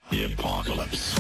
The apocalypse.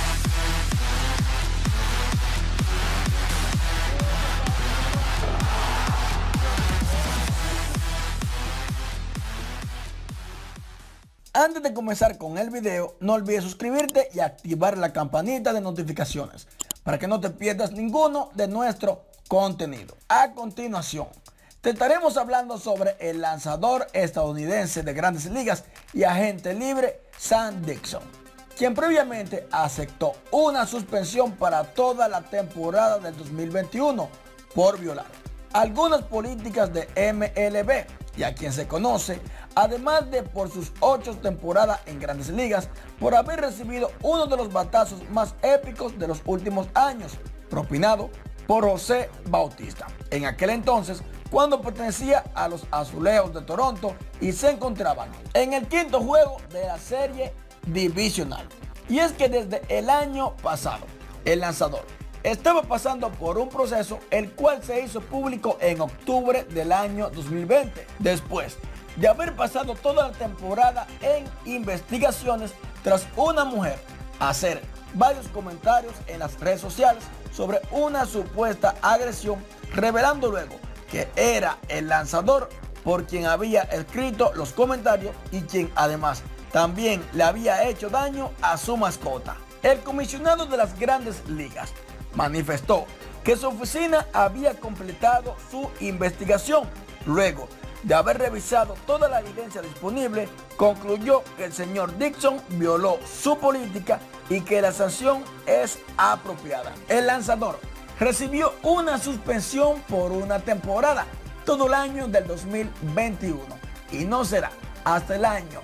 Antes de comenzar con el video, no olvides suscribirte y activar la campanita de notificaciones para que no te pierdas ninguno de nuestro contenido. A continuación, te estaremos hablando sobre el lanzador estadounidense de Grandes Ligas y agente libre Sam Dixon, quien previamente aceptó una suspensión para toda la temporada del 2021 por violar algunas políticas de MLB, y a quien se conoce, además de por sus 8 temporadas en Grandes Ligas, por haber recibido uno de los batazos más épicos de los últimos años, propinado por José Bautista, en aquel entonces cuando pertenecía a los Azulejos de Toronto y se encontraban en el 5º juego de la serie divisional. Y es que desde el año pasado, el lanzador estaba pasando por un proceso el cual se hizo público en octubre del año 2020, después de haber pasado toda la temporada en investigaciones tras una mujer hacer varios comentarios en las redes sociales sobre una supuesta agresión, revelando luego que era el lanzador por quien había escrito los comentarios y quien además también le había hecho daño a su mascota. El comisionado de las Grandes Ligas manifestó que su oficina había completado su investigación. Luego de haber revisado toda la evidencia disponible, concluyó que el señor Dixon violó su política y que la sanción es apropiada. El lanzador recibió una suspensión por una temporada, todo el año del 2021, y no será hasta el año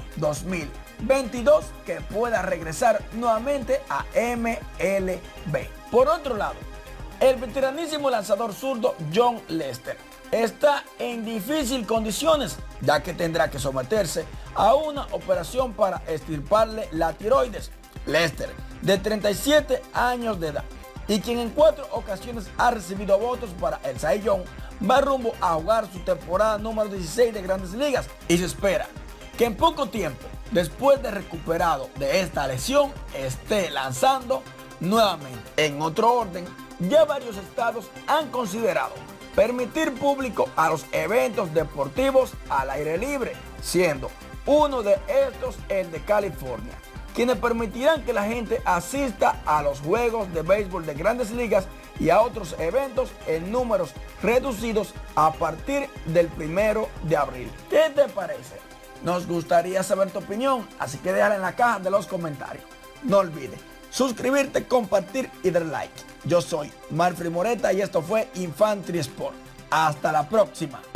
2022 que pueda regresar nuevamente a MLB. Por otro lado, el veteranísimo lanzador zurdo Jon Lester está en difíciles condiciones, ya que tendrá que someterse a una operación para extirparle la tiroides. Lester, de 37 años de edad y quien en 4 ocasiones ha recibido votos para el Cy Young, va rumbo a jugar su temporada número 16 de Grandes Ligas y se espera que en poco tiempo, después de recuperado de esta lesión, esté lanzando nuevamente. En otro orden, ya varios estados han considerado permitir público a los eventos deportivos al aire libre, siendo uno de estos el de California, quienes permitirán que la gente asista a los juegos de béisbol de Grandes Ligas y a otros eventos en números reducidos a partir del 1 de abril. ¿Qué te parece? Nos gustaría saber tu opinión, así que déjala en la caja de los comentarios. No olvides suscribirte, compartir y dar like. Yo soy Marfrey Moreta y esto fue Infantry Sport. Hasta la próxima.